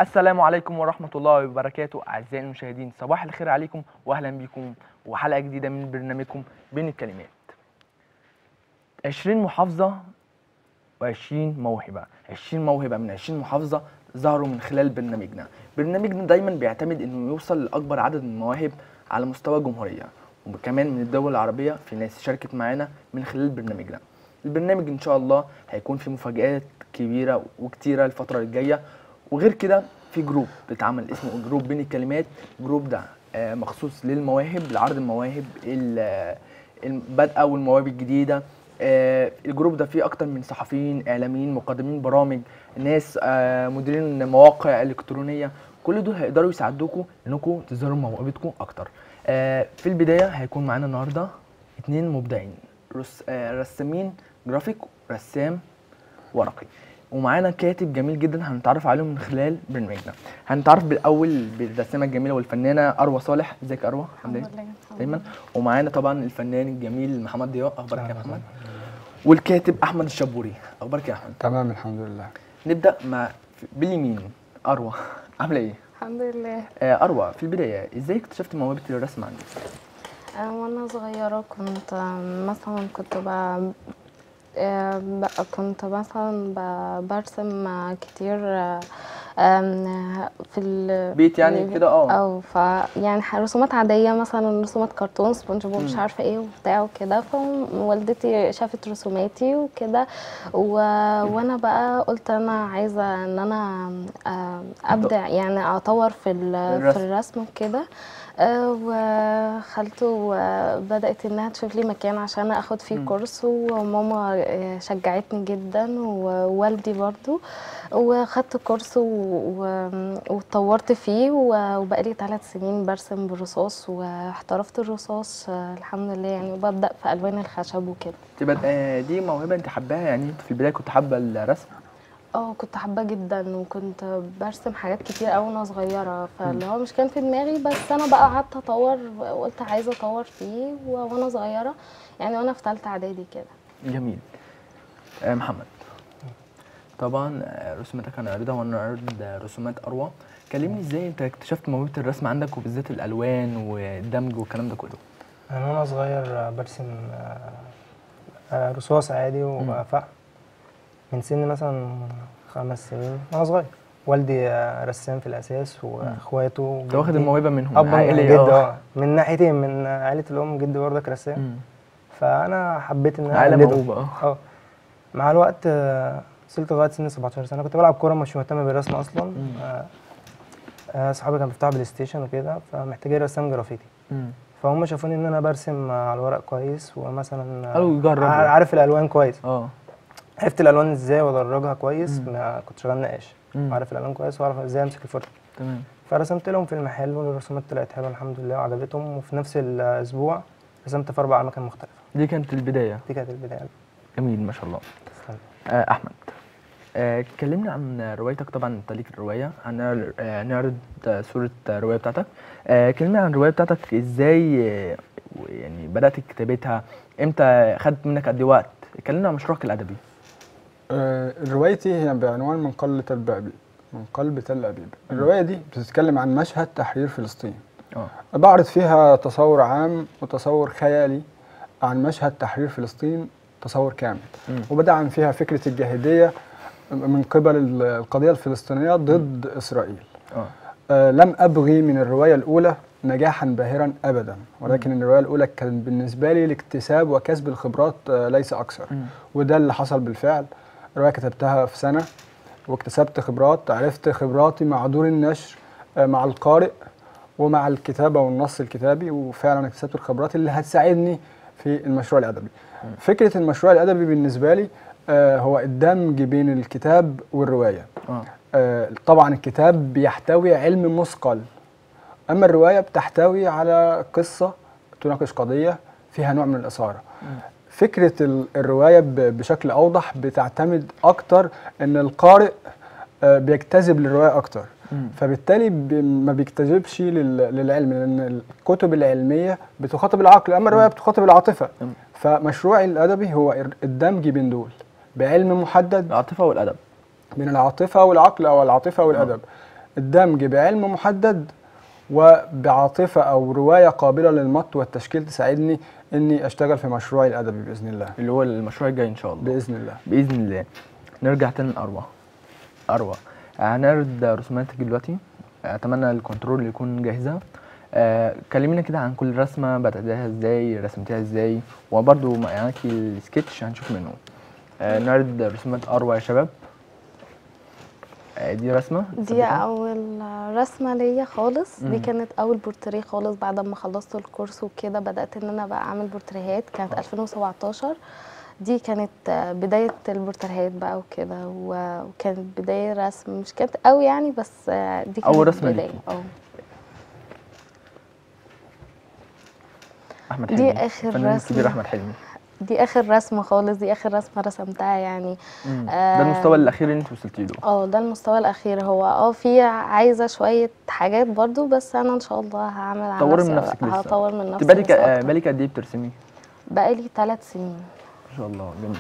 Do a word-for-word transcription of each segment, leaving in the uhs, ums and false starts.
السلام عليكم ورحمة الله وبركاته. أعزائي المشاهدين، صباح الخير عليكم وأهلا بكم وحلقة جديدة من برنامجكم بين الكلمات. عشرين محافظة وعشرين موهبة، عشرين موهبة من عشرين محافظة ظهروا من خلال برنامجنا. برنامجنا دايما بيعتمد إنه يوصل لأكبر عدد من المواهب على مستوى الجمهورية، وكمان من الدول العربية في ناس شاركت معانا من خلال برنامجنا. البرنامج إن شاء الله هيكون فيه مفاجآت كبيرة وكتيرة الفترة الجاية، وغير كده في جروب بيتعمل اسمه جروب بين الكلمات. جروب ده مخصوص للمواهب، لعرض المواهب البادئة والمواهب الجديدة. الجروب ده فيه اكتر من صحفيين، اعلاميين، مقدمين برامج، ناس مديرين مواقع الكترونية، كل دول هيقدروا يساعدوكم انكم تظهروا موهبتكم اكتر. في البداية هيكون معانا النهارده اتنين مبدعين، رسامين جرافيك، رسام ورقي، ومعانا كاتب جميل جدا هنتعرف عليهم من خلال برنامجنا. هنتعرف بالاول بالرسامه الجميله والفنانه اروى صالح. ازيك يا اروى؟ الحمد لله دايما. ومعانا طبعا الفنان الجميل محمد ضياء. اخبارك يا محمد؟ والكاتب احمد الشبوري. اخبارك يا احمد؟ تمام الحمد لله. نبدا مع باليمين. اروى عامله ايه؟ الحمد لله. آه اروى، في البدايه ازاي اكتشفت موهبه الرسم عندك؟ أه وانا صغيره كنت مثلا كنت ب... بقى كنت مثلا برسم كتير في البيت يعني كده. اه او ف يعني رسومات عاديه، مثلا رسومات كرتون سبونج بوب مش عارفه ايه وبتاع وكده. فوالدتي شافت رسوماتي وكده و... وانا بقى قلت انا عايزه ان انا ابدع، يعني اطور في ال... في الرسم وكده. أه وخالته بدأت انها تشوف لي مكان عشان اخد فيه كورس، وماما شجعتني جدا ووالدي برضو، وخدت كورس واتطورت فيه، وبقالي ثلاث سنين برسم بالرصاص واحترفت الرصاص الحمد لله يعني، وببدأ في الوان الخشب وكده. تبقى دي موهبه انت حباها يعني؟ انت في البدايه كنت حابه الرسم؟ اه كنت حابه جدا، وكنت برسم حاجات كتير قوي وانا صغيره، فاللي هو مش كان في دماغي، بس انا بقى قعدت اطور وقلت عايزه اطور فيه وانا صغيره يعني، وانا في ثالثه اعدادي كده. جميل. آه محمد، طبعا رسوماتك انا قريتها وانا قريت رسومات اروى. كلمني ازاي انت اكتشفت موهبه الرسم عندك، وبالذات الالوان والدمج والكلام ده كله؟ انا وانا صغير برسم رصاص عادي وفحم من سن مثلا خمس سنين وانا صغير. والدي رسام في الاساس، واخواته انت واخد الموهبه منهم؟ اب عائلي اه من ناحيتين، من عائله الام جدي برضك رسام. مم. فانا حبيت ان انا عائله موهوبه. اه مع الوقت وصلت لغايه سن سبعتاشر سنه. كنت بلعب كوره، مش مهتم بالرسم اصلا. اصحابي كانوا بيفتحوا بلاي ستيشن وكده، فمحتاجين رسام جرافيتي. مم. فهم شافوني ان انا برسم على الورق كويس، ومثلا قالوا جرب، عارف الالوان كويس. اه عرفت الالوان ازاي وادرجها كويس. ما كنت شغال نقاش، عارف الالوان كويس واعرف ازاي امسك الفرشه. تمام. فرسمت لهم في المحل، والرسومات طلعت حلوه الحمد لله وعجبتهم، وفي نفس الاسبوع رسمت في اربع اماكن مختلفه. دي كانت البدايه؟ دي كانت البدايه. جميل ما شاء الله. آه احمد، آه كلمنا عن روايتك. طبعا انت ليك الروايه، هنعرض آه صوره الروايه بتاعتك. آه كلمنا عن الروايه بتاعتك، ازاي آه يعني بدات كتابتها، امتى، خدت منك قد ايه وقت؟ كلمنا عن مشروعك الادبي. آه روايتي هي بعنوان من قلب تل أبيب، من قلب تل أبيب. الروايه دي بتتكلم عن مشهد تحرير فلسطين. اه بعرض فيها تصور عام وتصور خيالي عن مشهد تحرير فلسطين، تصور كامل. م. وبدعم فيها فكره الجاهديه من قبل القضيه الفلسطينيه ضد م. اسرائيل. أوه. آه لم ابغي من الروايه الاولى نجاحا باهرا ابدا، ولكن م. الروايه الاولى كان بالنسبه لي لاكتساب وكسب الخبرات آه ليس اكثر. م. وده اللي حصل بالفعل. الروايه كتبتها في سنه واكتسبت خبرات، عرفت خبراتي مع دور النشر آه مع القارئ ومع الكتابه والنص الكتابي، وفعلا اكتسبت الخبرات اللي هتساعدني في المشروع الادبي. م. فكره المشروع الادبي بالنسبه لي آه هو الدمج بين الكتاب والروايه. أوه. آه طبعا الكتاب بيحتوي علم مثقل، اما الروايه بتحتوي على قصه تناقش قضيه فيها نوع من الاثاره. م. فكره الروايه بشكل اوضح بتعتمد اكتر ان القارئ آه بيجتذب للروايه اكتر. م. فبالتالي ما بيجتذبش للعلم، لان الكتب العلميه بتخاطب العقل، اما الروايه بتخاطب العاطفه. م. فمشروعي الادبي هو الدمج بين دول بعلم محدد، العاطفه والادب، بين العاطفه والعقل او العاطفه والادب. الدمج بعلم محدد وبعاطفة أو رواية قابلة للمط والتشكيل تساعدني إني أشتغل في مشروعي الأدبي بإذن الله. اللي هو المشروع الجاي ان شاء الله. بإذن الله. باذن الله. نرجع تاني لاروى. اروى هنعرض رسوماتك دلوقتي، اتمنى الكنترول يكون جاهزه. آه، كلمينا كده عن كل رسمه، بدأتها ازاي، رسمتها ازاي، وبرده معاكي السكتش هنشوف منه. آه، نعرض رسومات اروى يا شباب. آه، دي رسمه دي اول رسمه ليا خالص. دي كانت اول بورتريه خالص بعد ما خلصت الكورس وكده، بدات ان انا بقى اعمل بورتريهات. كانت أوه. ألفين وسبعتاشر. دي كانت بدايه البورتريهات بقى وكده، وكانت بدايه رسم مش كانت قوي يعني، بس دي كانت اول رسمه بدايه. اه احمد حلمي. دي اخر فنان رسمه كبير احمد حلمي. دي اخر رسمه خالص، دي اخر رسمه رسمتها يعني. آه ده المستوى الاخير اللي انت وصلتي له؟ اه ده المستوى الاخير. هو اه في عايزه شويه حاجات برضو، بس انا ان شاء الله هعمل على طوري نفسي. من نفسك لسه. هطور من نفسي. بقالك آه بقالك قد ايه بترسمي؟ بقالي ثلاث سنين ما شاء الله. جميل.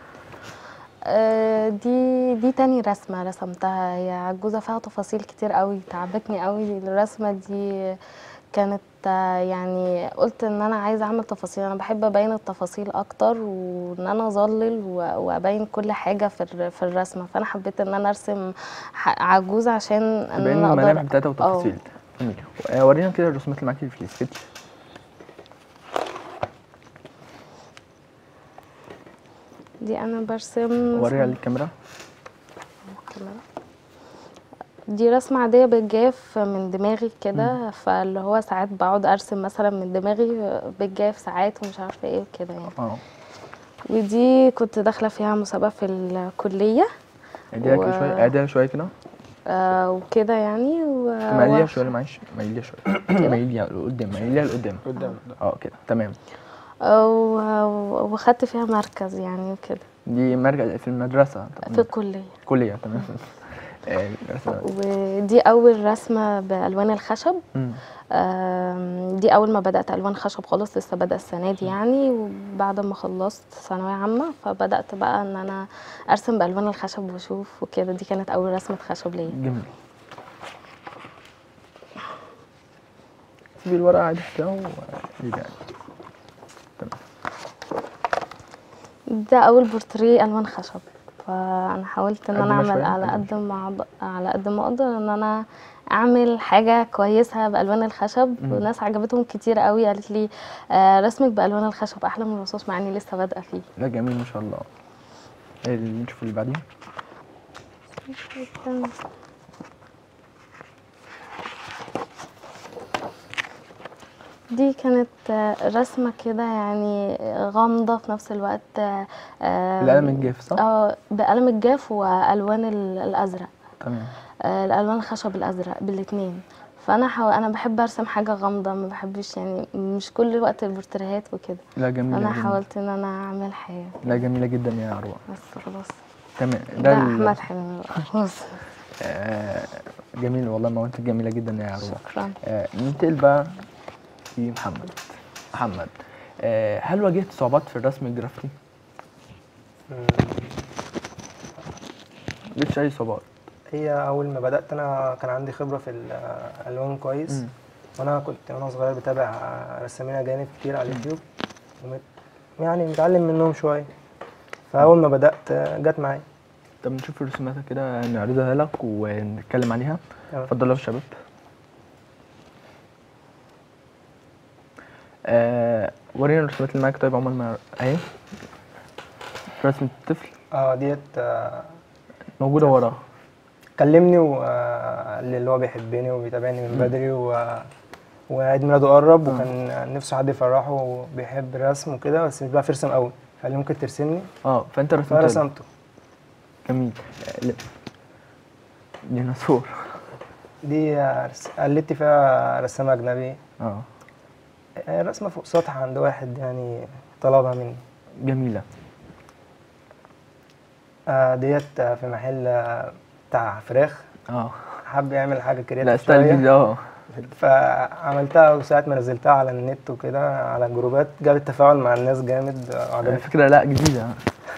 آه دي دي تاني رسمه رسمتها. هي عجوزه فيها تفاصيل كتير قوي، تعبتني قوي الرسمه دي. كانت يعني قلت ان انا عايزه اعمل تفاصيل، انا بحب ابين التفاصيل اكتر، وان انا اظلل وابين كل حاجه في في الرسمه. فانا حبيت ان انا ارسم عجوز عشان ان تبين انا اقدر الملامح بتاعتها وتفاصيل. جميل. ورينا كده الرسومات اللي معاكي في السكتش. دي انا برسم. وريها للكاميرا. دي رسمة عادية بالجاف من دماغي كده، فاللي هو ساعات بقعد ارسم مثلا من دماغي بالجاف ساعات ومش عارفة ايه وكده يعني. اه ودي كنت داخلة فيها مسابقة في الكلية. اديها و... شوية اديها شوية كده. آه وكده يعني. و... مايليها شوية معلش، مايليها شوية. مايليها لقدام، مايليها لقدام. قدام. اه كده تمام. وخدت فيها مركز يعني وكده. دي مركز في المدرسة؟ في الكلية. كلية تمام. ودي اول رسمه بالوان الخشب. دي اول ما بدات الوان خشب خالص، لسه بادئه السنه دي يعني. وبعد ما خلصت ثانويه عامه فبدات بقى ان انا ارسم بالوان الخشب واشوف وكده. دي كانت اول رسمه خشب ليا. جميل. سيبي الورقه عادي كده و تمام. ده اول بورتريه الوان خشب. فانا حاولت ان انا اعمل على قد ما على قد ما اقدر ان انا اعمل حاجه كويسه بالوان الخشب. والناس عجبتهم كتير قوي، قالت لي آه رسمك بالوان الخشب احلى من الرصاص، مع اني لسه بادئه فيه. لا جميل ما شاء الله. اللي نشوف اللي بعديه. دي كانت رسمة كده يعني غامضة في نفس الوقت. بالقلم الجاف صح؟ اه بقلم الجاف والوان الازرق. تمام. الالوان الخشب الازرق بالاتنين. فانا حو... انا بحب ارسم حاجة غامضة، ما بحبش يعني مش كل وقت البورتريهات وكده. لا جميلة. انا جميلة. حاولت ان انا اعمل حاجة. لا جميلة جدا يا اروى. بس خلاص. تمام. ده, ده احمد حلمي خلاص. آه جميل والله، موهبتك جميلة جدا يا اروى. شكرا. آه ننتقل بقى في محمد. محمد آه هل واجهت صعوبات في الرسم الجرافيكي؟ مفيش اي صعوبات؟ هي اول ما بدات انا كان عندي خبره في الالوان كويس. م. وانا كنت وانا صغير بتابع رسامين اجانب كتير على اليوتيوب، يعني متعلم منهم شويه. فاول ما بدات جت معايا. طب نشوف رسوماتك كده نعرضها لك ونتكلم عليها. اتفضلوا يا شباب. آه ورينا الرسومات اللي معاك. طيب عمر ما اهي رسمة الطفل. اه ديت آه موجودة وراها. كلمني وقال لي اللي هو بيحبني وبيتابعني من بدري و... وعيد ميلاده قرب. م. وكان نفسه حد يفرحه وبيحب الرسم وكده، بس مش بيعرف يرسم قوي. قال لي ممكن ترسمني؟ اه فانت رسمت. فرسمته. جميل. ديناصور. دي قلدت فيها رسام اجنبي. اه رسمه فوق سطح عند واحد يعني طلبها مني. جميله. آه ديت في محل بتاع فراخ. اه حب يعمل حاجه كرياتيف. لا ستايل جديد. اه فعملتها، وساعه ما نزلتها على النت وكده على الجروبات جابت تفاعل مع الناس جامد وعجبتني. فكره لا جديده.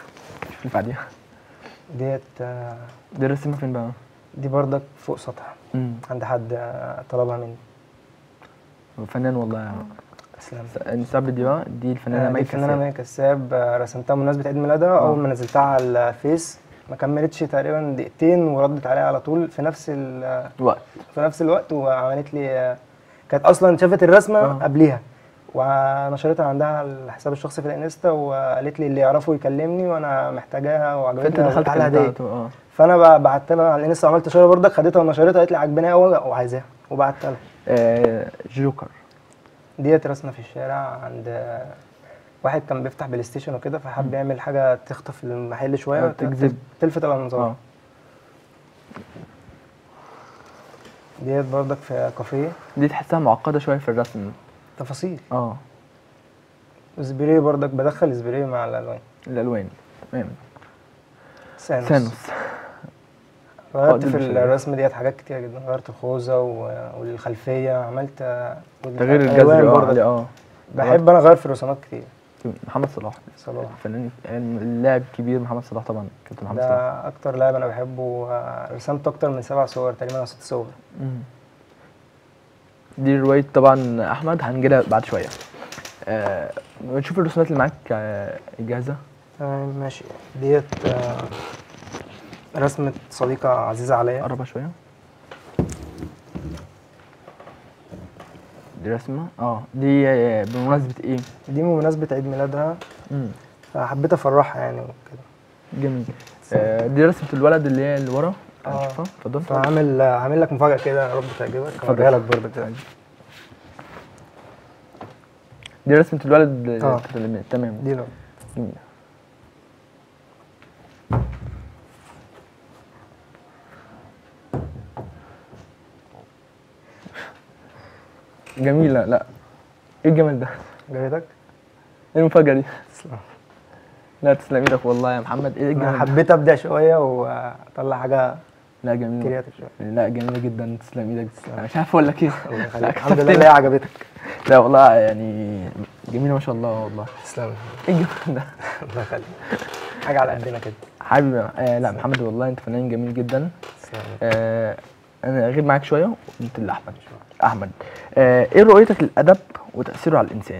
شوف اللي بعديها. ديت آه دي رسمها فين بقى؟ دي بردك فوق سطح. امم عند حد آه، طلبها مني. فنان والله يا عم. تسلم. النساب دي بقى دي الفنانه آه، دي مي الفنانه كساب. مي كساب، آه، رسمتها بمناسبه عيد ميلادها. اول ما نزلتها على الفيس ما كملتش تقريبا دقيقتين وردت عليها على طول في نفس ال- وقت. في نفس الوقت، وعملت لي آه، كانت اصلا شافت الرسمه آه. قبليها ونشرتها عندها على الحساب الشخصي في الانستا، وقالت لي اللي يعرفه يكلمني وانا محتاجاها فانت وعجبتني دخلت على كلمتها على هديه. طول. اه فانا ب- بعت لها على الانستا وعملت شير برضك، خدتها ونشرتها، قالت لي عجباني قوي وعايزاها وبعت لها. آه، جوكر. ديت رسمه في الشارع عند واحد كان بيفتح بلاي ستيشن وكده، فحب يعمل حاجه تخطف المحل شويه آه، وت- تجذب. تلفت الانظار. اه ديت برضك في كافيه. دي تحسها معقده شويه في الرسم. تفاصيل. اه سبراي برضك، بدخل سبراي مع الالوان. الالوان. تمام. سانوس. سانوس. غيرت دي في مش- الرسم ديت حاجات كتير جدا، غيرت الخوذه و- والخلفيه، عملت تغيير ألوان الجذر اه برضك. عليه، اه بحب انا اغير في الرسومات كتير. محمد صلاح. صلاح الفنان اللاعب الكبير محمد صلاح طبعا، كابتن محمد صلاح. ده اكتر لاعب انا بحبه. آه، رسمت اكتر من سبع صور تقريبا او ست صور. مم. دي رواية طبعا أحمد، هنجيلها بعد شوية. آه نشوف الرسومات اللي معاك آه جاهزة. تمام ماشي. ديت آه، رسمة صديقة عزيزة عليا. قربها شوية. دي رسمة اه دي آه، بمناسبة ايه؟ دي بمناسبة عيد ميلادها، مم. فحبيت افرحها يعني وكده. جميل. آه دي رسمة الولد اللي هي اللي ورا. اه. هنشوفها اتفضل. فعامل عامل لك مفاجأة كده، يا رب تعجبك. هوريها لك برضه كده. دي رسمة الولد اه. اللي- تمام. دي لو جميل. جميلة. لا ايه الجمال ده؟ جابتك. ايه المفاجأة دي؟ تسلم. لا تسلم ايدك والله يا محمد. ايه الجمال انا ده؟ حبيت ابدع شوية واطلع حاجة لا جميلة. كرياتيف شوية. لا جميلة جدا. تسلم ايدك. انا مش عارف اقول لك ايه. الله لا، يخليك. الحمد لله كسفتني. إن هي عجبتك. لا والله يعني جميلة ما شاء الله والله. تسلم. ايه الجمال ده؟ الله يخليك. حاجة على قدنا كده. حبيبي آه لا محمد والله انت فنان جميل جدا. تسلم. آه انا اغيب معاك شوية وانت اللي احمد. احمد آه ايه رؤيتك للادب وتأثيره على الانسان؟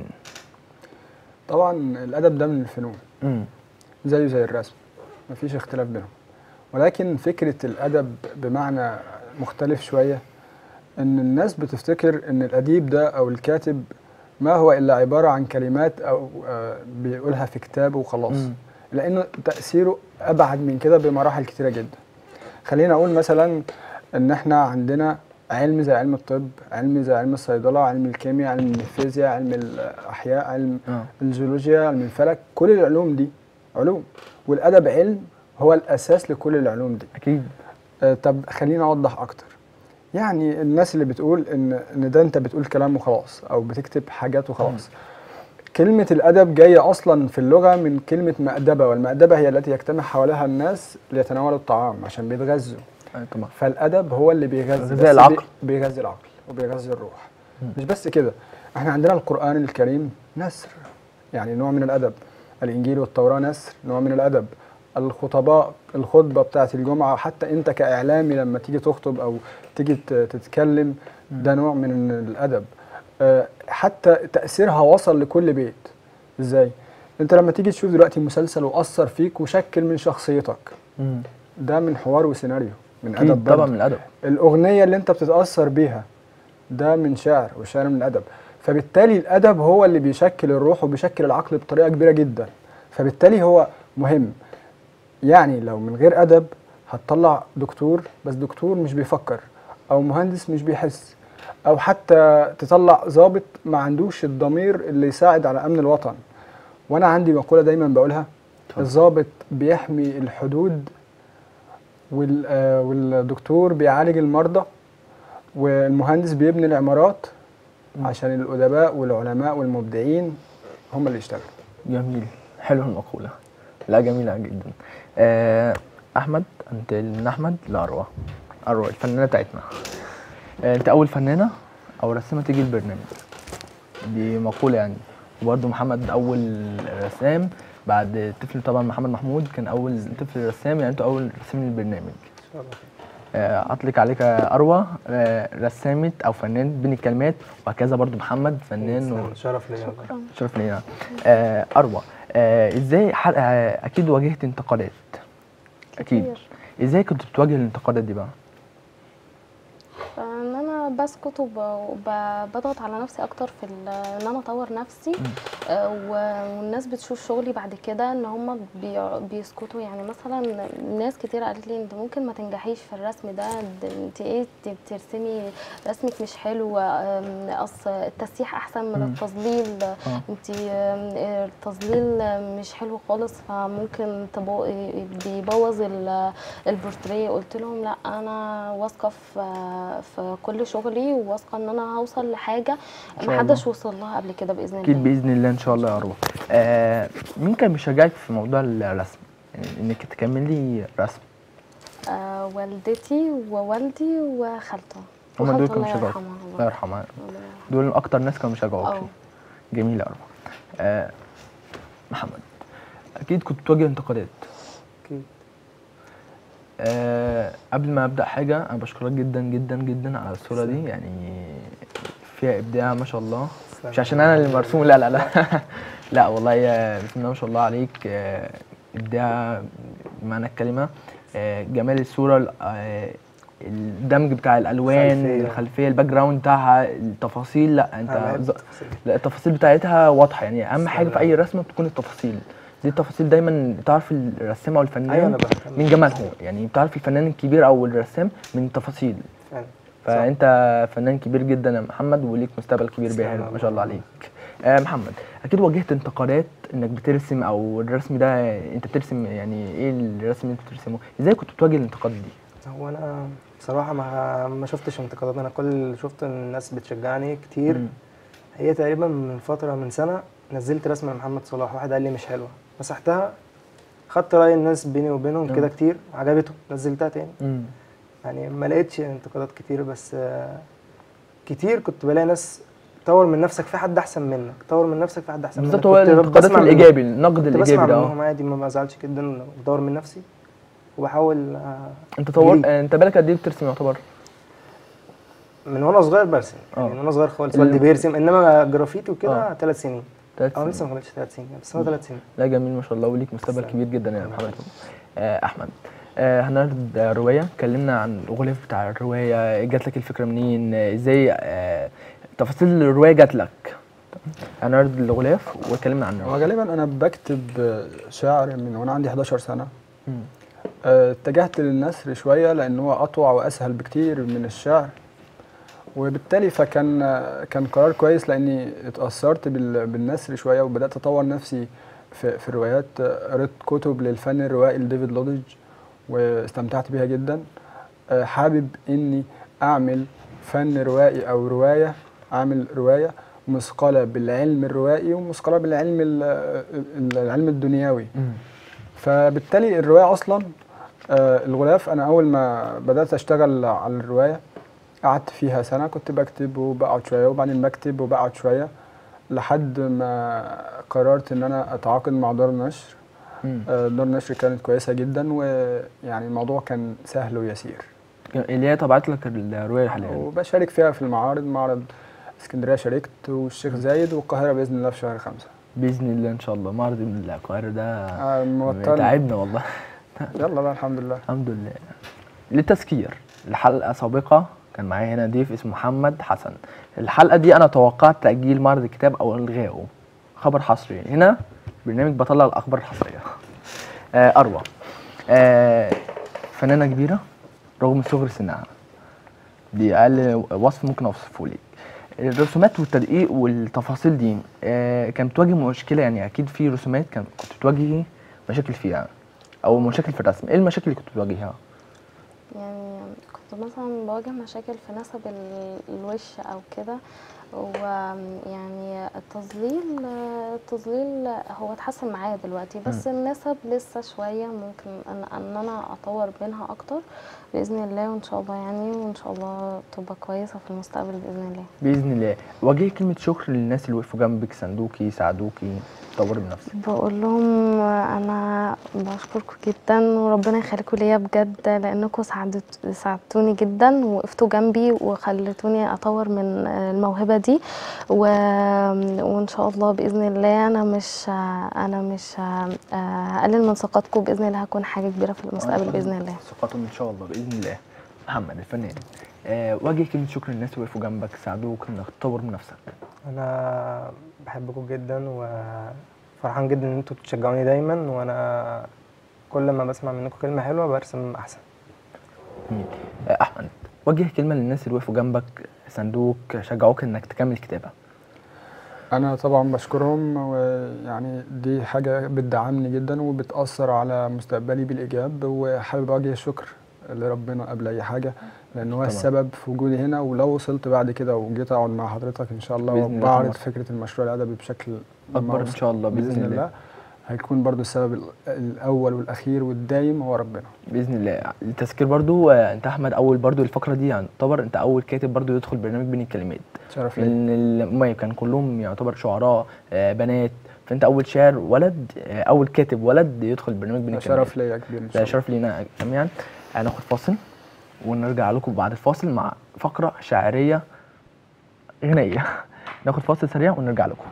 طبعا الادب ده من الفنون امم زيه زي الرسم، مفيش اختلاف بينهم، ولكن فكرة الأدب بمعنى مختلف شوية، إن الناس بتفتكر إن الأديب ده أو الكاتب ما هو إلا عبارة عن كلمات أو آه بيقولها في كتاب وخلاص، مم. لأنه تأثيره أبعد من كده بمراحل كتيرة جدا. خلينا أقول مثلا إن إحنا عندنا علم زي علم الطب، علم زي علم الصيدلة، علم الكيمياء، علم الفيزياء، علم الأحياء، علم اه الجيولوجيا، علم الفلك، كل العلوم دي علوم، والأدب علم هو الأساس لكل العلوم دي. اكيد. آه طب خلينا أوضح أكتر. يعني الناس اللي بتقول إن إن ده أنت بتقول كلام وخلاص أو بتكتب حاجات وخلاص. كلمة الأدب جاية أصلا في اللغة من كلمة مأدبة، والمأدبة هي التي يجتمع حواليها الناس ليتناولوا الطعام عشان بيتغذوا. آه طبعا. فالأدب هو اللي بيغذي غذاء بس العقل. بي- بيغذي العقل وبيغذي الروح. مم. مش بس كده، احنا عندنا القرآن الكريم نثر، يعني نوع من الأدب. الإنجيل والتوراة نثر، نوع من الأدب. الخطباء، الخطبة بتاعت الجمعة، حتى أنت كإعلامي لما تيجي تخطب أو تيجي ت- تتكلم، ده نوع من الأدب. آه، حتى تأثيرها وصل لكل بيت. إزاي؟ أنت لما تيجي تشوف دلوقتي مسلسل وأثر فيك وشكل من شخصيتك، امم ده من حوار وسيناريو، من اكيد أدب طبعا برضه. من الادب. الأغنية اللي أنت بتتأثر بيها ده من شعر، والشعر من الأدب. فبالتالي الأدب هو اللي بيشكل الروح وبيشكل العقل بطريقة كبيرة جدا، فبالتالي هو مهم. يعني لو من غير أدب هتطلع دكتور بس دكتور مش بيفكر، أو مهندس مش بيحس، أو حتى تطلع ضابط ما عندوش الضمير اللي يساعد على أمن الوطن. وأنا عندي مقولة دايما بقولها: الضابط بيحمي الحدود، وال- آه، والدكتور بيعالج المرضى، والمهندس بيبني العمارات، عشان الأدباء والعلماء والمبدعين هم اللي يشتغلوا. جميل. حلو المقولة. لا جميلة جدا. آه احمد، انت من احمد لاروى. اروى الفنانة بتاعتنا. آه انت اول فنانة او رسامة تيجي البرنامج، دي مقولة يعني. وبرضه محمد اول رسام بعد الطفل طبعا محمد محمود كان اول طفل رسام، يعني انتوا اول رسام للبرنامج. ان شاء الله. آه، اطلق عليك يا اروى آه، رسامه او فنان بين الكلمات، وهكذا برضو محمد فنان و... شرف ليا. شكرا. شرف لينا. آه، اروى آه، ازاي حل... آه، اكيد واجهت انتقادات اكيد، كتير. ازاي كنت بتواجه الانتقادات دي بقى؟ ان انا بسكت وبضغط على نفسي اكتر في ال- ان انا اطور نفسي. آه، و- والناس بتشوف شغلي بعد كده ان هم بيسكتوا. يعني مثلا ناس كتير قالت لي انت ممكن ما تنجحيش في الرسم ده، ده انت ايه انت بترسمي رسمك مش حلو، آم، اصل التسييح احسن من مم. التظليل، آه. انت آم، التظليل مش حلو خالص فممكن تبو- بيبوظ ال- البورتريه. قلت لهم لا، انا واثقه في في كل شغلي، وواثقه ان انا هوصل لحاجه شاء الله. محدش وصل لها قبل كده باذن اكيد الله. باذن الله ان شاء الله يا اروى. آه، مين كان بيشجعك في موضوع الرسم، يعني انك تكملي رسم؟ آه والدتي ووالدي وخالته. هما دول وخالته كانوا الله بيشجعوك؟ يرحمها. الله يرحمها. الله يرحمها. دول اكتر ناس كانوا بيشجعوك. اه. جميل يا اروى. آه، محمد اكيد كنت بتواجه انتقادات. اكيد. أه قبل ما ابدا حاجه، انا بشكرك جدا جدا جدا على الصوره دي، يعني فيها ابداع ما شاء الله. مش عشان انا اللي مرسوم، لا لا لا لا والله يا بسم الله ما شاء الله عليك. أه ابداع بمعنى الكلمه. أه جمال الصوره، أه الدمج بتاع الالوان، الخلفية. الخلفيه، الباك جراوند بتاعها، التفاصيل. لا أنا بحب انت ز... التفاصيل. لا التفاصيل بتاعتها واضحه، يعني اهم حاجه في سلام. اي رسمه بتكون التفاصيل دي. التفاصيل دايما بتعرف الرسام او الفنان أيوة أنا بهتم من جمالهم، يعني بتعرف الفنان الكبير او الرسام من التفاصيل. فعلا. فانت فنان كبير جدا يا محمد، وليك مستقبل كبير تسلم باهر يا ما شاء الله رب. عليك. آه محمد اكيد واجهت انتقادات انك بترسم، او الرسم ده انت بترسم، يعني ايه الرسم اللي انت بترسمه؟ ازاي كنت بتواجه الانتقاد دي؟ هو انا بصراحه ما ما شفتش انتقادات، انا كل اللي شفت ان الناس بتشجعني كتير. مم. هي تقريبا من فتره من سنه نزلت رسمه لمحمد صلاح، واحد قال لي مش حلوه، مسحتها، خدت راي الناس بيني وبينهم كده كتير، عجبتهم، نزلتها تاني. مم. يعني ما لقيتش انتقادات كتير، بس آه، كتير كنت بلاقي ناس طور من نفسك، في حد احسن منك، طور من نفسك، في حد احسن منك. بالظبط، هو كنت الانتقادات بسمع منهم. الايجابي، النقد كنت الايجابي بسمع ده. منهم عادي، ما بزعلش جدا، بدور من نفسي وبحاول آه، انت طور جديد. انت بالك قد ايه بترسم يعتبر؟ من وانا صغير برسم، يعني اه. من وانا صغير خالص ال- والدي بيرسم، انما جرافيتي وكده اه. ثلاث سنين. ثلاث اه سنين. لسه ما خلصتش ثلاث سنين، بس هو ثلاث سنين. لا جميل ما شاء الله، وليك مستقبل تسلم. كبير جدا يا الله محمد. آه احمد، آه هنعرض روايه، اتكلمنا عن الغلاف بتاع الروايه، جات لك الفكره منين، آه ازاي آه تفاصيل الروايه جات لك. هنعرض الغلاف واتكلمنا عن هو الروايه. غالبا انا بكتب شعر من وانا عندي حداشر سنه. مم. آه، اتجهت للنثر شويه لان هو اطوع واسهل بكتير من الشعر، وبالتالي فكان كان قرار كويس لاني اتاثرت بال- بالنثر شويه وبدات اطور نفسي في في الروايات. قريت كتب للفن الروائي لديفيد لودج واستمتعت بيها جدا. آه، حابب اني اعمل فن روائي او روايه، اعمل روايه مثقله بالعلم الروائي ومثقله بالعلم ال- ال- العلم الدنيوي. مم. فبالتالي الروايه اصلا آه، الغلاف، انا اول ما بدات اشتغل على الروايه قعدت فيها سنه، كنت بكتب وبقعد شويه وبعدين بكتب وبقعد شويه لحد ما قررت ان انا اتعاقد مع دار نشر. مم. آه، دار نشر كانت كويسه جدا، ويعني الموضوع كان سهل ويسير، اللي هي طبعت لك الروايه حاليا. وبشارك فيها في المعارض. معرض اسكندريه شاركت، والشيخ زايد، والقاهره باذن الله في شهر خمسة. باذن الله ان شاء الله. معرض القاهره ده آه، موترني. تعبنا والله. يلا بقى الحمد لله. الحمد لله. للتذكير، الحلقه سابقه كان معايا هنا ضيف اسمه محمد حسن. الحلقه دي انا توقعت تاجيل معرض الكتاب او الغائه، خبر حصري هنا برنامج بطلع الاخبار الحصريه. آه اروى، آه فنانه كبيره رغم صغر سنها، دي اقل وصف ممكن اوصفه لك. الرسومات والتدقيق والتفاصيل دي آه كانت بتواجه مشكله، يعني اكيد في رسومات كان كنت بتواجهي مشاكل فيها او مشاكل في الرسم. ايه المشاكل اللي كنت بتواجهها؟ يعني كنت مثلا بواجه مشاكل في نسب ال- الوش او كده، ويعني التظليل التظليل هو اتحسن معايا دلوقتي، بس النسب لسه شويه ممكن ان, أن انا اطور بينها اكتر باذن الله، وان شاء الله يعني وان شاء الله تبقى كويسه في المستقبل باذن الله. باذن الله. واجهي كلمه شكر للناس اللي وقفوا جنبك، ساندوكي، ساعدوكي. تطوري من نفسك؟ بقول لهم انا بشكركم جدا وربنا يخليكم ليا بجد، لانكم ساعدت ساعدتوني جدا ووقفتوا جنبي وخلتوني اطور من الموهبه دي و... وان شاء الله باذن الله انا مش انا مش هقلل من ثقتكم، باذن الله هكون حاجه كبيره في المستقبل باذن الله. ثقتهم ان شاء الله باذن الله. محمد الفنان، أه وجه كلمه شكر للناس اللي وقفوا جنبك ساعدوك انك تطور من نفسك. انا بحبكم جدا وفرحان جدا ان انتوا بتشجعوني دايما، وانا كل ما بسمع منكم كلمه حلوه برسم احسن. جميل. أه احمد، وجه كلمه للناس اللي وقفوا جنبك ساندوك شجعوك انك تكمل كتابه. انا طبعا بشكرهم، ويعني دي حاجه بتدعمني جدا وبتاثر على مستقبلي بالايجاب، وحابب اوجه الشكر لربنا قبل اي حاجه، لان هو السبب في وجودي هنا. ولو وصلت بعد كده وجيت اقعد مع حضرتك ان شاء الله وبعرض فكره المشروع الادبي بشكل اكبر ان شاء الله باذن, بإذن الله. الله هيكون برضو السبب الاول والاخير والدايم هو ربنا باذن الله. التذكير برضو انت احمد اول برضو الفقره دي يعتبر انت اول كاتب برضو يدخل برنامج بين الكلمات. شرف لي. لان كان كلهم يعتبر شعراء بنات، فانت اول شاعر ولد، اول كاتب ولد يدخل برنامج بين الكلمات. شرف ليا كبير ان شاء الله. شرف لينا جميعا. هناخد فاصل ونرجع لكم بعد الفاصل مع فقره شعريه غنائيه. ناخد فاصل سريع ونرجع لكم.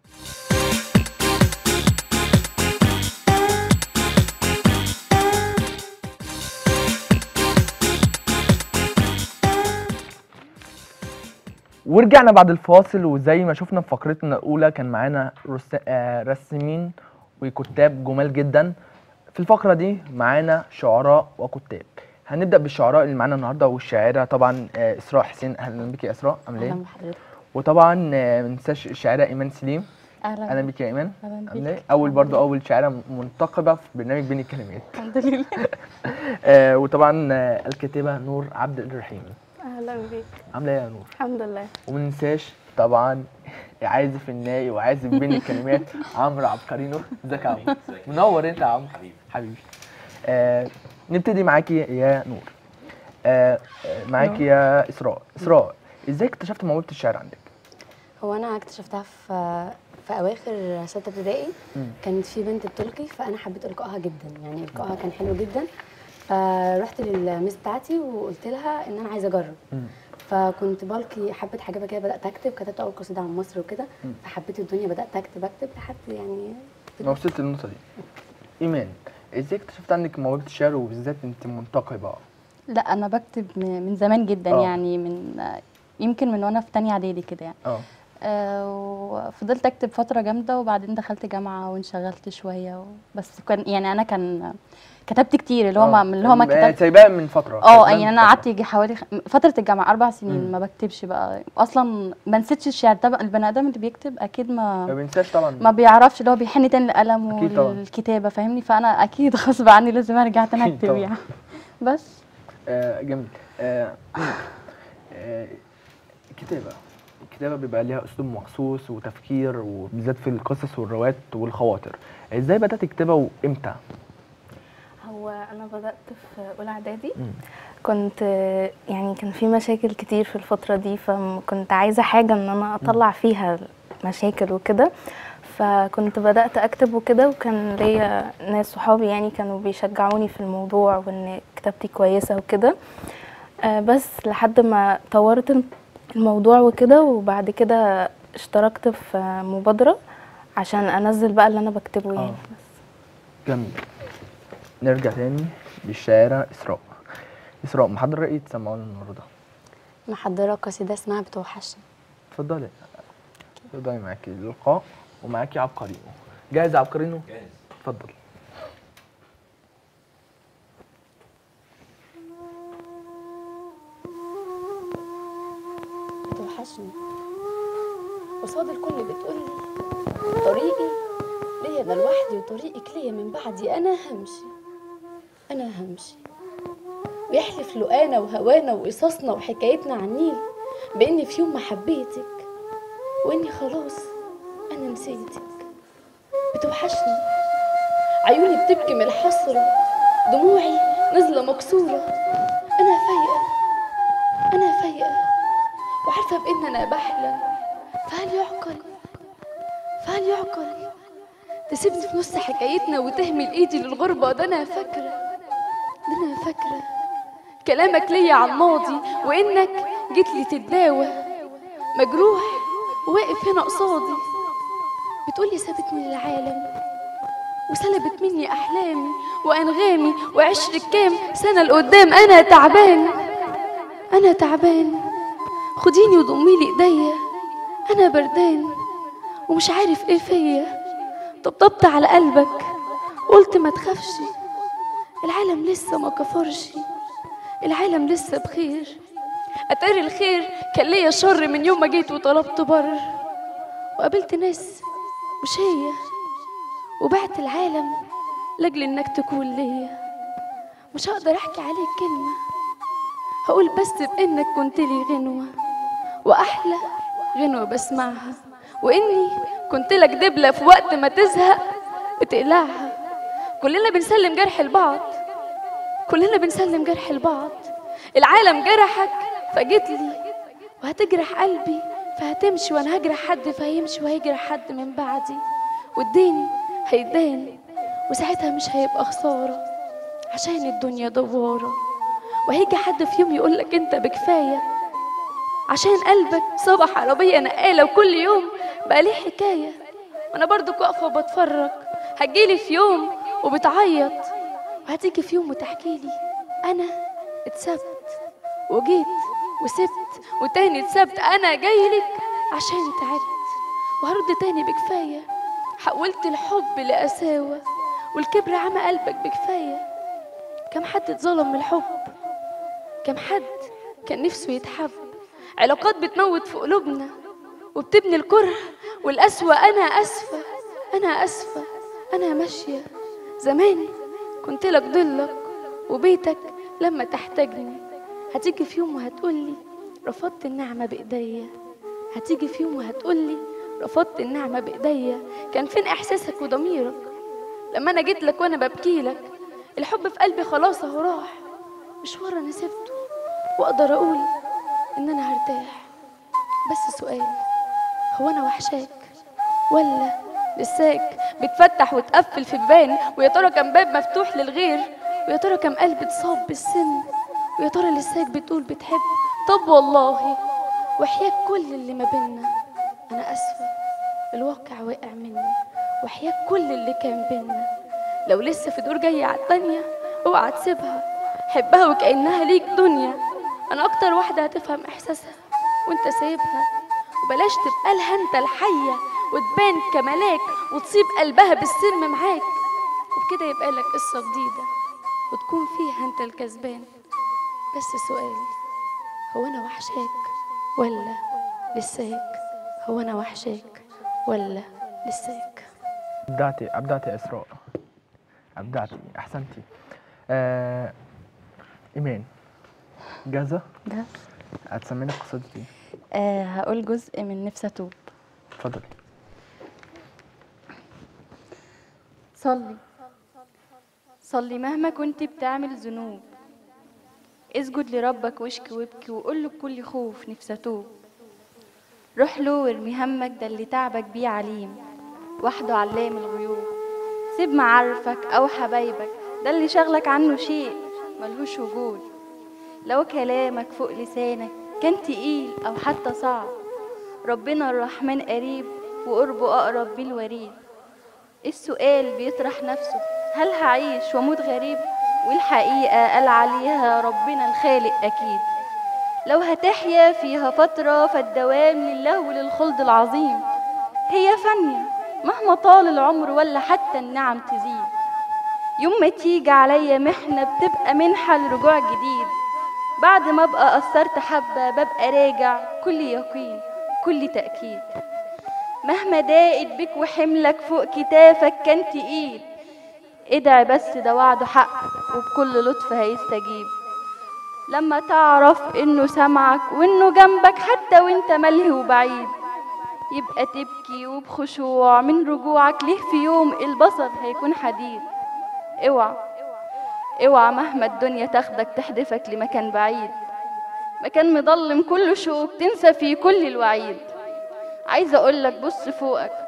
ورجعنا بعد الفاصل، وزي ما شفنا في فقرتنا الاولى كان معانا رسامين وكتاب جمال جدا. في الفقره دي معانا شعراء وكتاب. هنبدا بالشعراء اللي معانا النهارده، والشاعره طبعا اسراء حسين. اهلا بك يا اسراء، عامله ايه؟ اهلا بحضرتك. وطبعا ما ننساش الشاعره ايمان سليم. اهلا اهلا بك يا ايمان. اهلا بك. اول برضو اول شاعره منتقبه في برنامج بين الكلمات. الحمد لله. آه وطبعا الكاتبه نور عبد الرحيم. اهلا بك. عامله ايه يا نور؟ الحمد لله. وما ننساش طبعا عازف الناي وعازف بين الكلمات عمرو عبقرينو. ازيك يا عمرو؟ منور انت يا عمرو. حبيبي حبيبي. آه نبتدي معاكي يا نور. آه معاكي يا اسراء. اسراء، ازاي اكتشفت موهبه الشعر عندك؟ هو انا اكتشفتها في في اواخر سته ابتدائي. كانت في بنت بتلقي، فانا حبيت القائها جدا، يعني القائها كان حلو جدا. فرحت للميس بتاعتي وقلت لها ان انا عايزه اجرب. فكنت بلقي حبه حاجات كده، بدات اكتب، كتبت اول قصيده عن مصر وكده. فحبيت الدنيا، بدات اكتب اكتب لحد يعني ما وصلت للنقطه دي. ايمان، ازاي اكتشفت عندك موهبه الشعر وبالذات انت منتقبه؟ لا انا بكتب من زمان جدا. أوه. يعني من يمكن من وانا في تانية اعدادي كده يعني. اه وفضلت اكتب فتره جامده، وبعدين دخلت جامعه وانشغلت شويه، بس كان يعني انا كان كتبت كتير اللي هو ما اللي هو ما كتبت سايباها من فتره. اه يعني انا قعدت يجي حوالي خ... فتره الجامعه اربع سنين. مم. ما بكتبش بقى اصلا، ما نسيتش الشعر. طبعا البني ادم اللي بيكتب اكيد ما ما بينساش طبعا، ما بيعرفش اللي هو بيحن تاني للقلم والكتابه، فاهمني؟ فانا اكيد غصب عني لازم ارجع تاني اكتب يعني. بس آه جميل. آه آه الكتابه الكتابه بيبقى ليها اسلوب مخصوص وتفكير، وبالذات في القصص والروايات والخواطر. ازاي بدات تكتبها وامتى؟ هو انا بدات في اولى اعدادي. كنت يعني كان في مشاكل كتير في الفتره دي، فكنت عايزه حاجه ان انا اطلع فيها مشاكل وكده. فكنت بدات اكتب وكده، وكان ليا ناس صحابي يعني كانوا بيشجعوني في الموضوع وان كتابتي كويسه وكده. بس لحد ما طورت الموضوع وكده، وبعد كده اشتركت في مبادره عشان انزل بقى اللي انا بكتبه يعني. بس جميل. نرجع تاني للشاعره اسراء. اسراء، محضره ايه تسمعونا النهارده؟ محضره قصيده اسمها بتوحشني. اتفضلي. اتفضلي. معاكي اللقاء ومعاكي عبقرينو. جاهز يا عبقرينو؟ جاهز. اتفضل. بتوحشني قصاد الكل بتقولي طريقي ليا انا لوحدي، وطريقك ليا من بعدي. انا همشي انا همشي ويحلف لقانا وهوانا وقصصنا وحكايتنا عن النيل باني في يوم ما حبيتك، واني خلاص انا نسيتك. بتوحشني عيوني بتبكي من الحسرة، دموعي نازله مكسوره. انا فايقه انا فايقه وعارفه بان انا بحلم. فهل يعقل فهل يعقل تسيبني في نص حكايتنا وتهمل ايدي للغربة. ده انا فاكرة ده انا فاكرة كلامك ليا على الماضي، وانك جيت لي تتداوى مجروح وواقف هنا قصادي. بتقولي سابتني للعالم وسلبت مني احلامي وانغامي وعشرة كام سنة لقدام. انا تعبان انا تعبان، خديني وضمي لي ايديا، انا بردان ومش عارف ايه فيا. طبطبت على قلبك قلت ما تخافش، العالم لسه ما كفرش، العالم لسه بخير. اتاري الخير كان ليا شر من يوم ما جيت وطلبت بر، وقابلت ناس مش هي، وبعت العالم لاجل انك تكون ليا. مش هقدر احكي عليك كلمه، هقول بس بانك كنت لي غنوه، واحلى غنوه بسمعها، واني كنت لك دبله في وقت ما تزهق بتقلعها. كلنا بنسلم جرح لبعض، كلنا بنسلم جرح لبعض. العالم جرحك فجيت لي، وهتجرح قلبي فهتمشي، وانا هجرح حد فهيمشي، وهيجرح حد من بعدي، والدين هيدان، وساعتها مش هيبقى خسارة عشان الدنيا دوارة. وهيجي حد في يوم يقولك انت بكفاية عشان قلبك صبح عربية نقالة، وكل يوم بقى ليه حكاية، وانا برضو واقفة وبتفرج. هتجيلي في يوم وبتعيط، وهتيجي في يوم وتحكيلي انا اتسبت وجيت وسبت وتاني اتسبت. انا جايلك عشان تعبت، وهرد تاني بكفاية. حولت الحب لقساوة، والكبر عمى قلبك بكفاية. كم حد اتظلم من الحب، كم حد كان نفسه يتحب. علاقات بتموت في قلوبنا وبتبني الكره والقسوة. أنا أسفة أنا أسفة أنا ماشية. زمان كنت لك ضلك وبيتك لما تحتاجني. هتيجي في يوم وهتقولي رفضت النعمة بإيديا، هتيجي في يوم وهتقولي رفضت النعمة بإيديا. كان فين إحساسك وضميرك لما أنا جيت لك وأنا ببكي لك؟ الحب في قلبي خلاص أهو راح، مشوار أنا سبته، وأقدر أقول إن أنا هرتاح. بس سؤال، هو أنا وحشاك ولا لساك بتفتح وتقفل في بيبان؟ ويا ترى كم باب مفتوح للغير؟ ويا ترى كم قلب اتصاب بالسن؟ ويا ترى لساك بتقول بتحب؟ طب والله وحياك كل اللي ما بينا أنا أسفة، الواقع واقع مني، وحياك كل اللي كان بينا. لو لسه في دور جاية على التانية اوعى تسيبها، حبها وكأنها ليك دنيا. أنا أكتر واحدة هتفهم إحساسها وأنت سايبها، وبلاش تبقى لها أنت الحية وتبان كملاك وتصيب قلبها بالسلم معاك، وبكده يبقى لك قصة جديدة وتكون فيها أنت الكسبان. بس سؤال، هو أنا وحشاك ولا لساك؟ هو أنا وحشاك ولا لساك؟ أبدعتي أبدعتي يا إسراء، أبدعتي، أحسنتي. آه إيمان، جاهزة؟ جاهزة. هتسمينا قصتك إيه؟ آه هقول جزء من نفسي أتوب. اتفضلي. صلي صلي مهما كنت بتعمل ذنوب، اسجد لربك واشكي وابكي وقول له بكل خوف نفسي أتوب. روح له وارمي همك، ده اللي تعبك بيه عليم، وحده علام الغيوب. سيب معارفك أو حبايبك، ده اللي شغلك عنه شيء ملهوش وجود. لو كلامك فوق لسانك كان تقيل أو حتى صعب، ربنا الرحمن قريب وقربه أقرب بالوريد. السؤال بيطرح نفسه، هل هعيش واموت غريب؟ والحقيقة قال عليها ربنا الخالق أكيد. لو هتحيا فيها فترة فالدوام لله وللخلد العظيم. هي فانية مهما طال العمر ولا حتى النعم تزيد. يوم ما تيجي عليا محنة بتبقى منحة لرجوع جديد. بعد ما ابقى قصرت حبة ببقى راجع كل يقين كل تأكيد. مهما ضاقت بك وحملك فوق كتافك كان تقيل، ادعي بس ده وعده حق وبكل لطف هيستجيب. لما تعرف انه سمعك وانه جنبك حتى وانت ملهي وبعيد، يبقى تبكي وبخشوع من رجوعك ليه في يوم البصر هيكون حديد. اوعى اوعى مهما الدنيا تاخدك تحدفك لمكان بعيد، مكان مضلم كله شوك تنسى فيه كل الوعيد. عايزه اقولك بص فوقك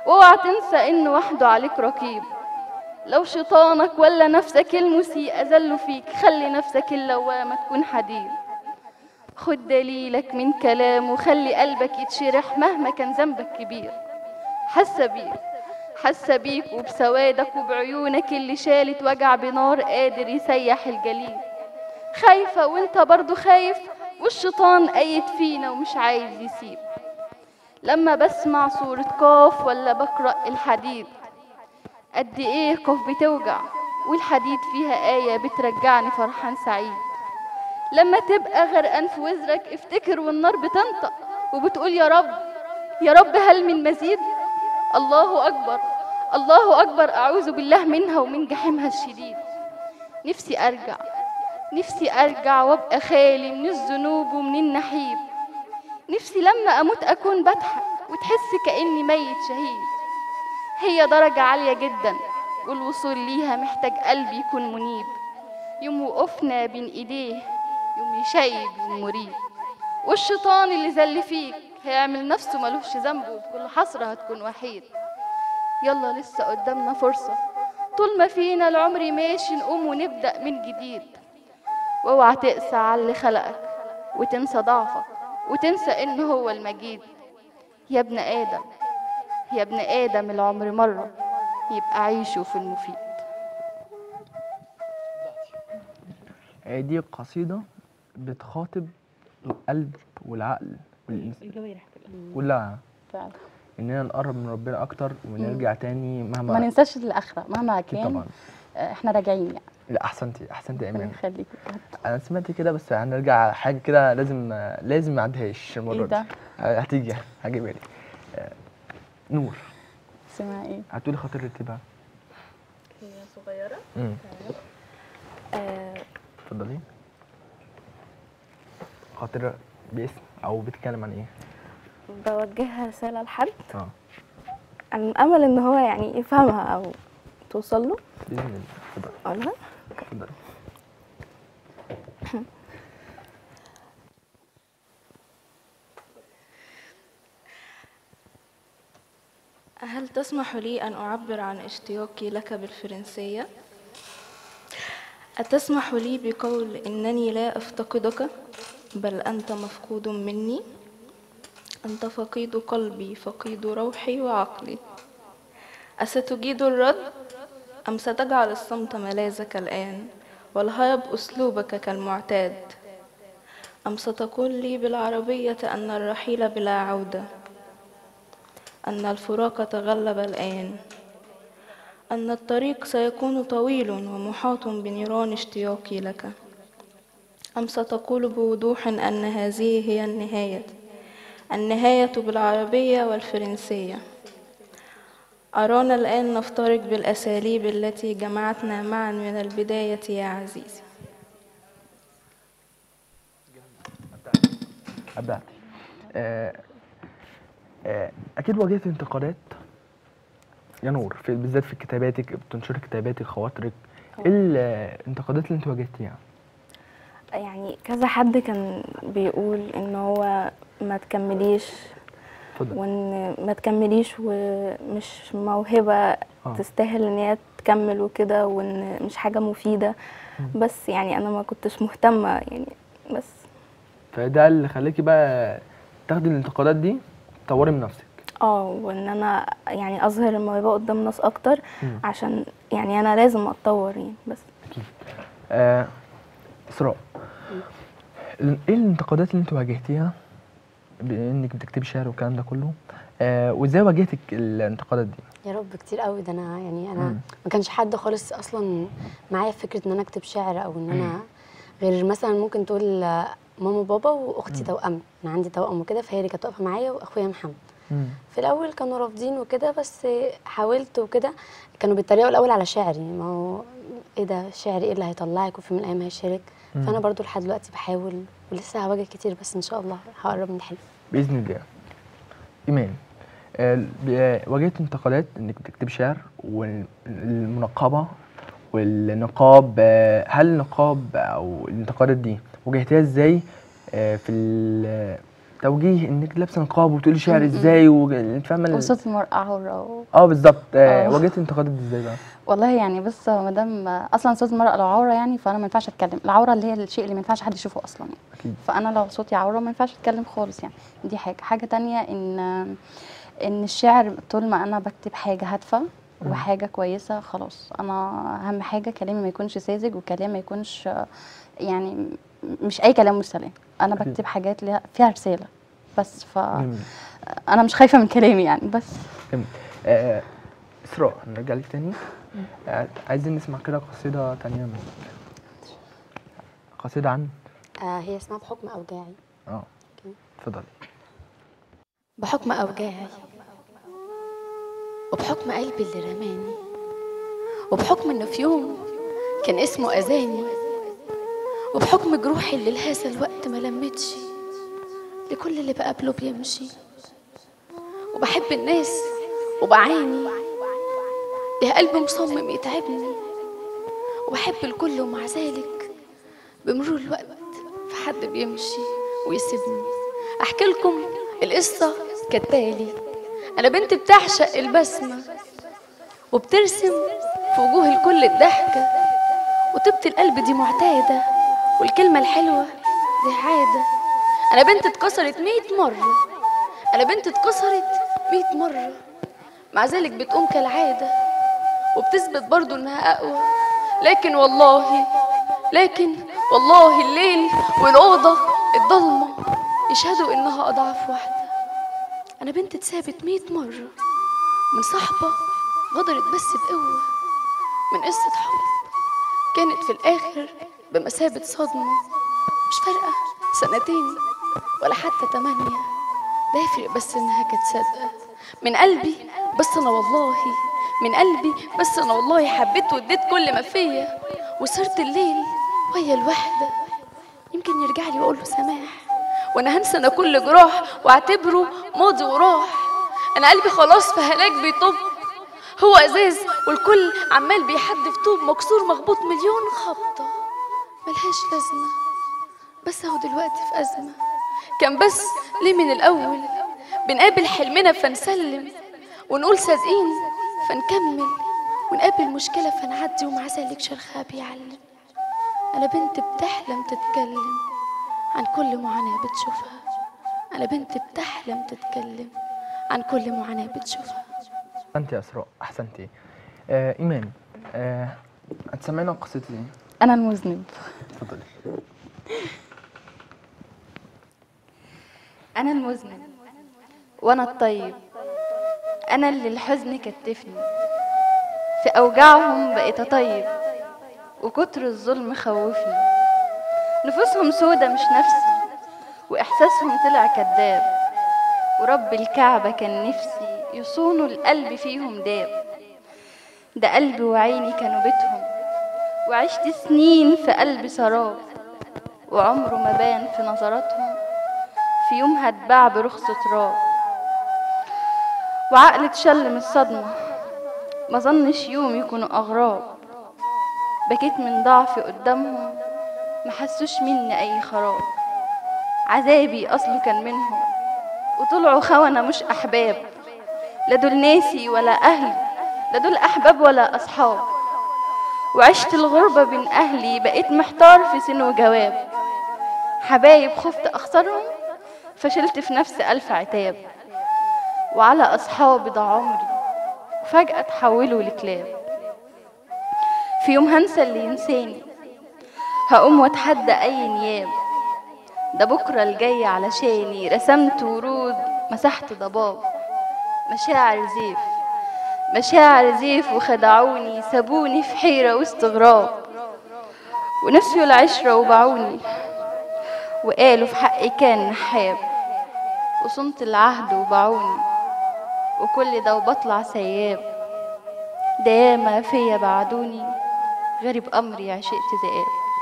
واوعى تنسى إن وحده عليك رقيب. لو شيطانك ولا نفسك المسيء أذلوا فيك، خلي نفسك اللوامة تكون حديد. خد دليلك من كلامه، خلي قلبك يتشرح مهما كان ذنبك كبير. حاسة بيك حاسة بيك وبسوادك وبعيونك اللي شالت وجع بنار قادر يسيح الجليد. خايفة وانت برضو خايف، والشيطان قايد فينا ومش عايز يسيب. لما بسمع سورة قاف ولا بقرأ الحديد، قد ايه قاف بتوجع والحديد فيها آية بترجعني فرحان سعيد. لما تبقى غرقان في وزرك افتكر والنار بتنطق وبتقول يا رب يا رب هل من مزيد. الله أكبر الله أكبر، أعوذ بالله منها ومن جحيمها الشديد. نفسي أرجع نفسي أرجع وأبقى خالي من الذنوب ومن النحيب. نفسي لما أموت أكون بضحك وتحس كأني ميت شهيد. هي درجة عالية جدا والوصول ليها محتاج قلبي يكون منيب. يوم وقفنا بين إيديه يوم يشيب يوم مريب. والشيطان اللي زل فيك هيعمل نفسه ملوش ذنب وبكل حسرة هتكون وحيد. يلا لسه قدامنا فرصة، طول ما فينا العمر ماشي نقوم ونبدأ من جديد. واوعى تقسى على اللي خلقك وتنسى ضعفك وتنسى إنه هو المجيد. يا ابن آدم يا ابن آدم العمر مرة، يبقى عيشه في المفيد. دي قصيدة بتخاطب القلب والعقل الجوارح كلها، فعلا اننا نقرب من ربنا اكتر ونرجع تاني مهما ما ننساش الاخره مهما كان. طبعا احنا راجعين يعني. لا احسنتي احسنتي يا ايمان. يخليك. انا سمعت كده بس هنرجع حاجه كده لازم لازم ما اعديهاش المره ايه ده؟ دي. هتيجي هجيبها لي. نور اسمها ايه؟ هتقولي خاطر رتبها. هي صغيره. امم آه اتفضلي. خاطر باسم او بتتكلم عن ايه؟ بوجهها رساله لحد اه على الامل ان هو يعني يفهمها او توصل له باذن الله. اتفضلي. اقولها. اتفضلي. هل تسمح لي أن أعبر عن اشتياقي لك بالفرنسية؟ أتسمح لي بقول إنني لا أفتقدك بل أنت مفقود مني؟ أنت فقيد قلبي فقيد روحي وعقلي. أستجيد الرد أم ستجعل الصمت ملاذك الآن والهرب أسلوبك كالمعتاد؟ أم ستقول لي بالعربية أن الرحيل بلا عودة، أن الفراق تغلب الآن، أن الطريق سيكون طويل ومحاط بنيران اشتياقي لك؟ أم ستقول بوضوح أن هذه هي النهاية، النهاية بالعربية والفرنسية؟ أرانا الآن نفترق بالأساليب التي جمعتنا معا من البداية يا عزيزي. أبدعتي. آه آه أكيد واجهت انتقادات يا نور، في بالذات في كتاباتك، بتنشري كتاباتك خواطرك. ايه الانتقادات اللي انت واجهتيها؟ يعني كذا حد كان بيقول ان هو ما تكمليش فضل. وان ما تكمليش ومش موهبه آه. تستاهل ان هي تكمل وكده، وان مش حاجه مفيده. م. بس يعني انا ما كنتش مهتمه يعني. بس فده اللي خليكي بقى تاخدي الانتقادات دي تطوري من نفسك. اه وان انا يعني اظهر الموهبه قدام ناس اكتر. م. عشان يعني انا لازم اتطور يعني. بس اكيد. آه اسراء، ايه الانتقادات اللي انت واجهتيها بانك بتكتبي شعر والكلام ده كله، آه وازاي واجهتك الانتقادات دي؟ يا رب كتير قوي. ده انا يعني انا مم. ما كانش حد خالص اصلا معايا في فكره ان انا اكتب شعر او ان انا غير مثلا ممكن تقول ماما وبابا واختي توأم. انا عندي توأم وكده، فهي اللي كانت واقفه معايا واخويا محمد. مم. في الاول كانوا رافضين وكده، بس حاولت وكده. كانوا بيتريقوا الاول على شعري، ما هو ايه ده شعري ايه اللي هيطلعك وفي من الايام هيشارك. فانا برضو لحد دلوقتي بحاول ولسه هواجه كتير، بس ان شاء الله هقرب من الحلم باذن الله. ايمان، آه واجهت انتقادات انك بتكتب شعر والمنقبه والنقاب، آه هل النقاب او الانتقادات دي واجهتيها ازاي آه في توجيه انك لابسه نقاب وتقولي شعر ازاي وانت فاهمه وصوت المرأة عورة اه بالظبط. آه واجهتي انتقادات ازاي بقى؟ والله يعني بص، ما دام اصلا صوت المرأة لو عورة يعني فانا ما ينفعش اتكلم. العورة اللي هي الشيء اللي ما ينفعش حد يشوفه اصلا يعني. أكيد. فانا لو صوتي عورة ما ينفعش اتكلم خالص يعني. دي حاجة. حاجة تانية ان ان الشعر طول ما انا بكتب حاجة هادفة وحاجة كويسة خلاص. انا اهم حاجة كلامي ما يكونش ساذج وكلامي ما يكونش يعني مش اي كلام والسلام. انا بكتب حاجات ليها فيها رسالة بس. ف انا مش خايفة من كلامي يعني بس. جميل. آه إسراء نرجع لك تاني. آه عايزين نسمع كده قصيدة تانية منك. قصيدة عن آه هي اسمها بحكم أوجاعي. اه اتفضلي. بحكم أوجاعي وبحكم قلبي اللي رماني وبحكم إنه في يوم كان اسمه أذاني وبحكم جروحي اللي لهذا الوقت ما لمتش لكل اللي بقابله بيمشي وبحب الناس وبعاني ليه قلب مصمم يتعبني وبحب الكل ومع ذلك بمرور الوقت في حد بيمشي ويسيبني. أحكي لكم القصة كالتالي. أنا بنت بتعشق البسمة وبترسم في وجوه الكل الضحكة وطيبة القلب دي معتادة والكلمة الحلوة دي عادة. أنا بنت اتكسرت مية مرة. أنا بنت اتكسرت مية مرة مع ذلك بتقوم كالعادة وبتثبت برضو إنها أقوى. لكن والله لكن والله الليل والأوضة الضلمة يشهدوا إنها أضعف واحدة. أنا بنت اتسابت مية مرة من صاحبة غدرت بس بقوة، من قصة حب كانت في الآخر بمثابة صدمة. مش فارقة سنتين ولا حتى تمانية، ده يفرق بس إنها كانت صادقة من قلبي. بس أنا والله من قلبي بس أنا والله حبيت واديت كل ما فيا وصرت الليل وهي الوحدة. يمكن يرجع لي وأقول له سماح وأنا هنسى أنا كل جراح واعتبره ماضي وراح. أنا قلبي خلاص في هلاك بيطب، هو ازاز والكل عمال بيحدف طوب مكسور مخبوط مليون خبطه ملهاش لازمه. بس اهو دلوقتي في ازمه. كان بس ليه من الاول بنقابل حلمنا فنسلم ونقول صادقين فنكمل ونقابل مشكله فنعدي ومع ذلك شرخها بيعلم. انا بنت بتحلم تتكلم عن كل معاناه بتشوفها. انا بنت بتحلم تتكلم عن كل معاناه بتشوفها. أحسنتي يا إسراء، أحسنتي. آه إيمان، آه هتسمعينا قصتي دي؟ أنا المذنب. اتفضلي. أنا المذنب وأنا الطيب، أنا اللي الحزن كتفني، في أوجاعهم بقيت أطيب وكتر الظلم خوفني. نفوسهم سودة مش نفسي وإحساسهم طلع كذاب، ورب الكعبة كان نفسي يصونوا القلب فيهم داب. ده قلبي وعيني كانوا بيتهم وعشت سنين في قلب سراب، وعمره ما بان في نظراتهم في يوم هتباع برخص تراب. وعقلي اتشل من الصدمة ما ظنش يوم يكونوا أغراب. بكيت من ضعفي قدامهم ما حسوش مني أي خراب. عذابي أصله كان منهم وطلعوا خونة مش أحباب. لا دول ناسي ولا أهلي، لا دول أحباب ولا أصحاب. وعشت الغربة بين أهلي بقيت محتار في سن وجواب. حبايب خفت أخسرهم فشلت في نفسي ألف عتاب. وعلى أصحابي ضاع عمري وفجأة تحولوا لكلاب. في يوم هنسى اللي ينساني هقوم واتحدى أي نياب. ده بكرة الجاي علشاني رسمت ورود مسحت ضباب. مشاعر زيف مشاعر زيف وخدعوني سابوني في حيرة واستغراب. ونسيوا العشرة وباعوني وقالوا في حقي كان نحاب. وصمت العهد وباعوني وكل ده وبطلع سياب. ده ياما فيا بعدوني غريب أمري عشقت ذئاب.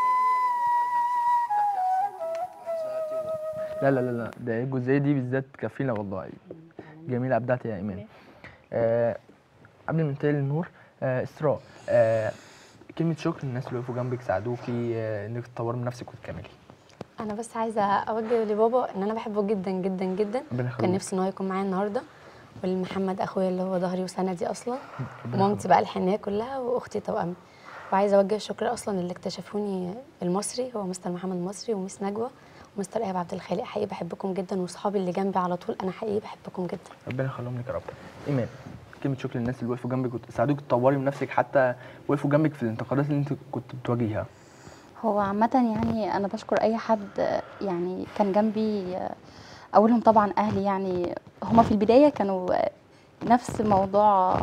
لا لا لا لا ده الجزئيه دي بالذات كفيله والله. جميله ابدعتي يا ايمان. آه قبل ما ننتقل للنور، آه إسراء، آه كلمه شكر للناس اللي وقفوا جنبك ساعدوكي آه انك تطوري من نفسك وتكملي. انا بس عايزه اوجه لبابا ان انا بحبه جدا جدا جدا، كان نفسي ان هو يكون معايا النهارده، ولمحمد اخويا اللي هو ظهري وسندي اصلا، ومامتي بقى الحنيه كلها، واختي توأمي. وعايزه اوجه الشكر اصلا اللي اكتشفوني المصري، هو مستر محمد المصري وميس نجوى ومستر ايهاب عبد الخالق. حقيقي بحبكم جدا، واصحابي اللي جنبي على طول انا حقيقي بحبكم جدا. ربنا يخليهم لك يا رب. ايمان، كلمه شكر للناس اللي وقفوا جنبك وساعدوك تطوري من نفسك، حتى وقفوا جنبك في الانتقادات اللي انت كنت بتواجهها. هو عامة يعني أنا بشكر أي حد يعني كان جنبي، أولهم طبعا أهلي. يعني هما في البداية كانوا نفس موضوع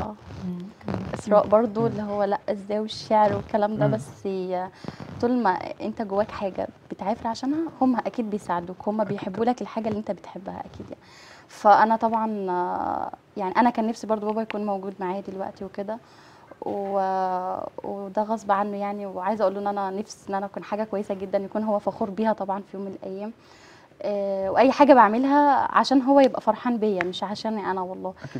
إسراء برضو، اللي هو لأ إزاي والشعر والكلام ده، بس طول ما أنت جواك حاجة بتعافر عشانها هما أكيد بيساعدوك، هما بيحبوا لك الحاجة اللي أنت بتحبها أكيد يعني. فأنا طبعا يعني أنا كان نفسي برضو بابا يكون موجود معايا دلوقتي وكده، و... وده غصب عنه يعني. وعايزه اقول له ان انا نفسي ان انا اكون حاجه كويسه جدا يكون هو فخور بيها طبعا في يوم من الايام. أه واي حاجه بعملها عشان هو يبقى فرحان بيا مش عشاني انا والله. اكيد.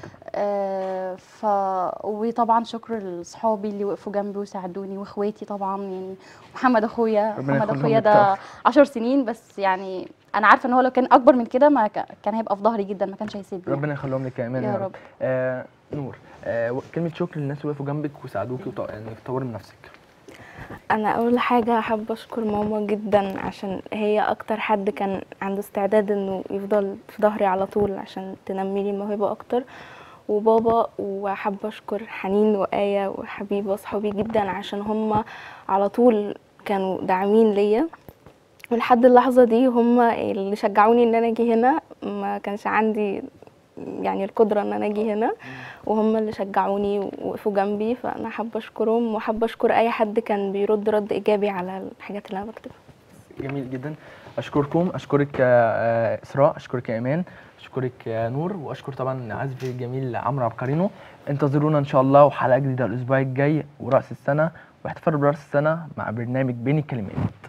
أه ف وطبعا شكر لاصحابي اللي وقفوا جنبي وساعدوني، واخواتي طبعا يعني. محمد اخويا محمد اخويا ده عشر سنين بس، يعني انا عارفه ان هو لو كان اكبر من كده ما كان هيبقى في ظهري جدا، ما كانش هيسيبني. ربنا يخليهم لك يا ايمان يا رب. آه نور، آه كلمه شكر للناس اللي وقفوا جنبك وساعدوكي وط... انك تطوري من نفسك. انا اول حاجه حابه اشكر ماما جدا، عشان هي اكتر حد كان عنده استعداد انه يفضل في ظهري على طول عشان تنمي لي موهبه اكتر. وبابا، وحابه اشكر حنين وآية وحبيبه واصحابي جدا عشان هم على طول كانوا داعمين ليا، ولحد اللحظه دي هم اللي شجعوني ان انا اجي هنا. ما كانش عندي يعني القدره ان انا اجي هنا، وهم اللي شجعوني ووقفوا جنبي، فانا حابه اشكرهم، وحابه اشكر اي حد كان بيرد رد ايجابي على الحاجات اللي انا بكتبها. جميل جدا، اشكركم، اشكرك يا اسراء، اشكرك يا ايمان، اشكرك يا نور، واشكر طبعا عازفي الجميل عمرو عبقرينو. انتظرونا ان شاء الله وحلقه جديده الاسبوع الجاي وراس السنه، واحتفال براس السنه مع برنامج بين الكلمات.